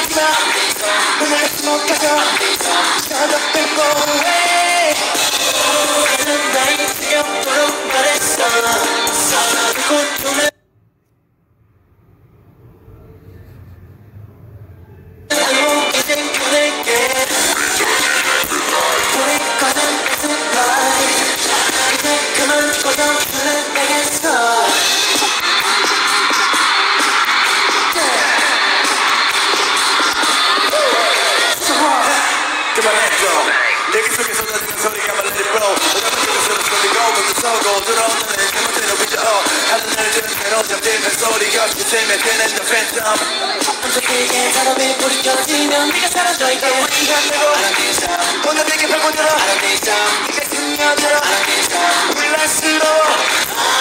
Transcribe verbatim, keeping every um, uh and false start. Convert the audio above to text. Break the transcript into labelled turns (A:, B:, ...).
A: 하지마 눈을 같이 못 가져 Shut up and go away 나는 나의 지겹도록 말했어 고통을 이젠 보낼게 우리 거는 isn't right 이제 그만 고통을 내겠어 내게 속에서 나는 소리가 말을 들어 오감을 들어서 소리가 오면서 서고 들어오는 내 잘못대로 비춰 하는 날 주는 대로 잡히는 소리가 비치면 되는 the phantom 한쪽에게 사람이 불이 켜지면 네가 사라져 있게 우리가 내고 알아내자 오늘 내게 밟고 들어 알아내자 네가 스며들어 알아내자 몰랐으로